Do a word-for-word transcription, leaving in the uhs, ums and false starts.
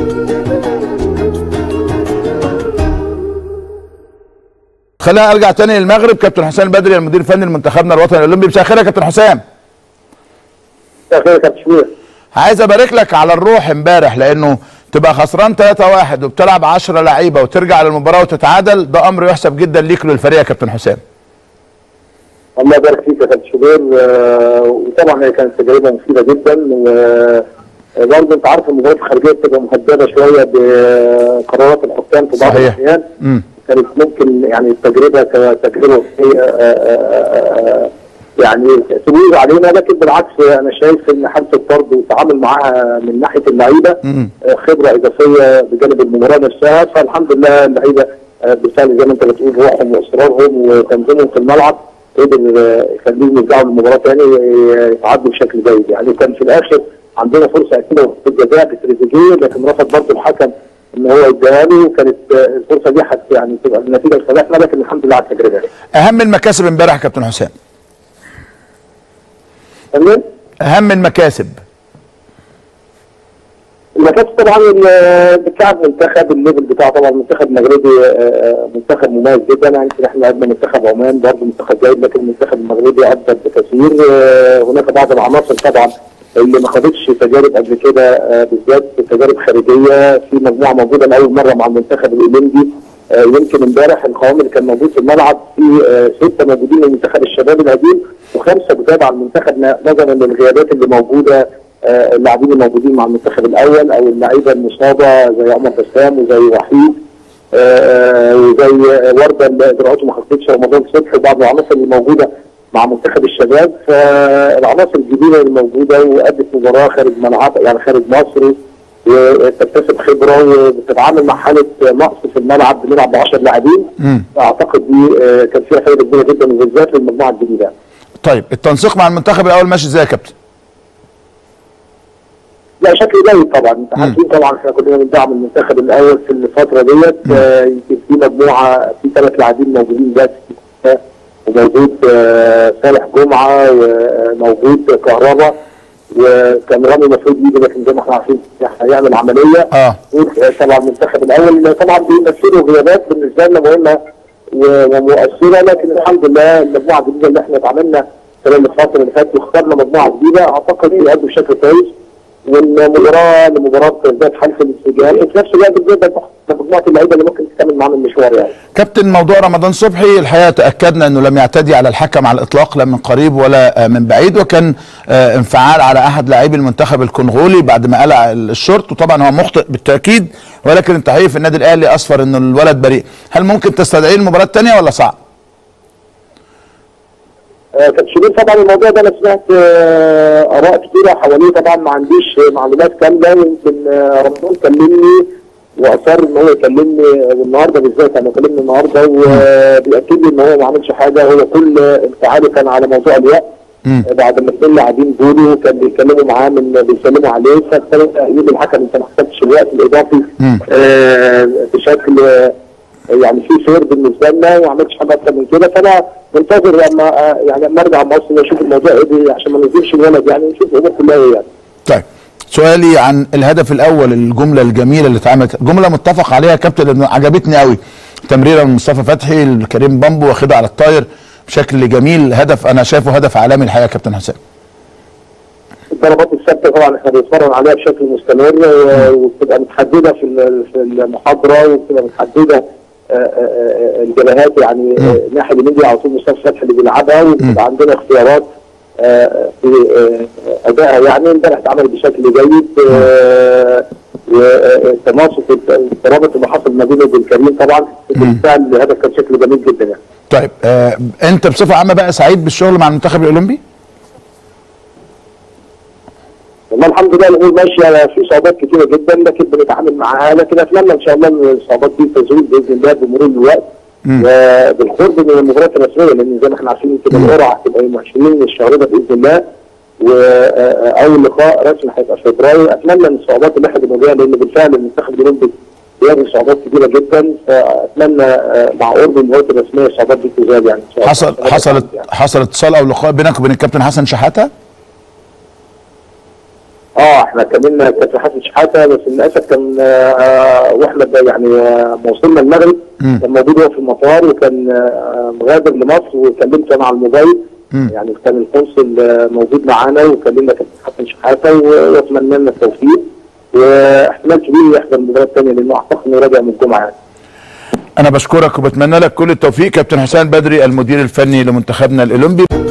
خلينا ارجع تاني للمغرب. كابتن حسام البدري المدير الفني لمنتخبنا الوطني الاولمبي، مساء الخير يا كابتن حسام. مساء الخير يا كابتن شمير. عايز ابارك لك على الروح امبارح، لانه تبقى خسران ثلاثة واحد وبتلعب عشرة لعيبه وترجع للمباراه وتتعادل، ده امر يحسب جدا ليك وللفريق يا كابتن حسام. الله يبارك فيك يا كابتن شمير. وطبعا هي كانت تجربه مفيده جدا، وبرضه انت عارف المباريات الخارجيه بتبقى مهدده شويه بقرارات الحكام في بعض الاحيان. كانت ممكن يعني التجربه كتجربه يعني تبوظ علينا، لكن بالعكس انا شايف ان حاله الطرد والتعامل معاها من ناحيه اللعيبه خبره اضافيه بجانب المباراه نفسها. فالحمد لله اللعيبه بالفعل زي ما انت بتقول روحهم واصرارهم وتنظيمهم في الملعب قدر يخليهم يرجعوا للمباراه ثاني يتعادلوا بشكل جيد. يعني كان في الاخر عندنا فرصه اكيده في الجزاء بتريزيجيه، لكن رفض برضه الحكم ان هو يديها له، وكانت الفرصه دي حتى يعني تبقى النتيجه لصالحنا، لكن الحمد لله على التجربه. اهم المكاسب امبارح يا كابتن حسام. تمام؟ اهم المكاسب. المكاسب طبعا بتلعب منتخب الليفل بتاعه، طبعا المنتخب المغربي منتخب مميز جدا. يعني احنا لعبنا منتخب عمان برضه منتخب جيد، لكن المنتخب المغربي افضل بكثير. هناك بعض العناصر طبعا اللي ما خدتش تجارب قبل كده، بالذات تجارب خارجيه، في مجموعه موجوده لاول مره مع المنتخب الاولمبي. يمكن امبارح القوام اللي كان موجود في الملعب في سته موجودين من منتخب الشباب القديم وخمسه جداد على المنتخب، نظرا للغيابات اللي موجوده، اللاعبين الموجودين مع المنتخب الاول او اللعيبه المصابه زي عمر بسام وزي وحيد وزي ورده اللي اجراءاته ما خلصتش، رمضان صبحي، وبعض العناصر اللي موجوده مع منتخب الشباب. فالعناصر الجديده اللي موجوده وادت مباراه خارج ملعب يعني خارج مصر، وتكتسب خبره وبتتعامل مع حاله نقص في الملعب، بنلعب ب عشرة لاعبين. اعتقد دي كان فيها فائده كبيره جدا وبالذات للمجموعه الجديده. طيب التنسيق مع المنتخب الاول ماشي ازاي يا كابتن؟ لا شكل جيد طبعا، انت عارفين طبعا احنا كلنا بندعم المنتخب الاول في الفتره ديت. يمكن في مجموعه في ثلاث لاعبين موجودين بس، وموجود صالح جمعه وموجود كهربا، وكان رامي المفروض يجي لكن زي ما احنا عارفين هيعمل عمليه. اه طبعا المنتخب الاول طبعا بيمثلوا غيابات بالنسبه لنا مهمه ومؤثره، لكن الحمد لله المجموعه الجديده اللي احنا اتعاملنا خلال الفتره اللي فاتت واخترنا مجموعه جديده اعتقد بيأدوا بشكل كويس، والمباراه لمباراه ذات حلف الانسجام، وفي نفس الوقت بنقدر مجموعه اللعيبه اللي ممكن تكمل معانا المشوار. يعني كابتن موضوع رمضان صبحي الحقيقه تاكدنا انه لم يعتدي على الحكم على الاطلاق لا من قريب ولا من بعيد، وكان انفعال على احد لاعبي المنتخب الكونغولي بعد ما قلع الشورت، وطبعا هو مخطئ بالتاكيد، ولكن التحقيق في النادي الاهلي اسفر انه الولد بريء. هل ممكن تستدعيه المباراه الثانيه ولا صعب؟ كابتن شريف طبعا الموضوع ده انا سمعت اراء كثيره حواليه، طبعا ما عنديش معلومات كامله. يمكن رمضان كلمني واصر ان هو يكلمني النهارده بالذات، انا كلمني النهارده وبياكد لي ان هو ما عملش حاجه، هو كل انفعاله كان على موضوع الوقت بعد ما اثنين لاعبين جولوا كان بيتكلموا معاه من بيسلموا عليه، فابتدى يقول الحكم انت ما حسبتش الوقت الاضافي آه بشكل يعني في خير بالنسبه لنا وما عملتش حاجه اكتر من كده. فانا منتظر لما يعني لما ارجع مصر واشوف الموضوع ايه عشان ما ننزلش الولد يعني ونشوف الامور كلها ايه يعني. طيب سؤالي عن الهدف الاول، الجمله الجميله اللي اتعملت، جمله متفق عليها يا كابتن، عجبتني قوي، تمريره من مصطفى فتحي لكريم بامبو واخدها على الطاير بشكل جميل، هدف انا شايفه هدف عالمي الحقيقه يا كابتن حسام. الضربات الثابته طبعا احنا بنتمرن عليها بشكل مستمر وبتبقى متحدده في في المحاضره وبتبقى متحدده الجبهات، يعني الناحيه اليمين دي على طول مصطفى فتحي اللي بيلعبها، وبتبقى عندنا اختيارات في ادائها. يعني امبارح اتعمل بشكل جيد والتناسق الترابط اللي حصل ما بينه وبين كريم طبعا بالفعل الهدف كان شكله جميل جدا يعني. طيب آه انت بصفه عامه بقى سعيد بالشغل مع المنتخب الاولمبي؟ والله الحمد لله الامور ماشيه، في صعوبات كثيره جدا لكن بنتعامل معاها، لكن اتمنى ان شاء الله ان الصعوبات دي تزول باذن الله بمرور الوقت وبالقرب من المباريات الرسميه، لان زي ما احنا عارفين يمكن القرعه هتبقى يوم عشرين الشهر ده باذن الله، واول لقاء رسمي هيبقى في فبراير. اتمنى ان الصعوبات اللي احنا بنواجهها، لان بالفعل المنتخب الاولمبي بيواجه صعوبات كبيره جدا، فاتمنى مع قرب المباريات الرسميه الصعوبات دي تزال يعني. حصل حصلت يعني. حصل اتصال او لقاء بينك وبين الكابتن حسن شحاته؟ اه احنا كلمنا كابتن حسن شحاته، بس للاسف كان آه واحنا يعني آه ما وصلنا المغرب كان موجود هو في المطار، وكان آه مغادر لمصر، وكلمته انا على الموبايل. مم. يعني كان القنصل آه موجود معانا، وكلمنا كابتن حسن شحاته واتمنى لنا التوفيق، واحتمال كبير يحضر المباراه الثانيه لانه اعتقد انه راجع من الجمعه يعني. انا بشكرك وبتمنى لك كل التوفيق كابتن حسام بدري المدير الفني لمنتخبنا الاولمبي.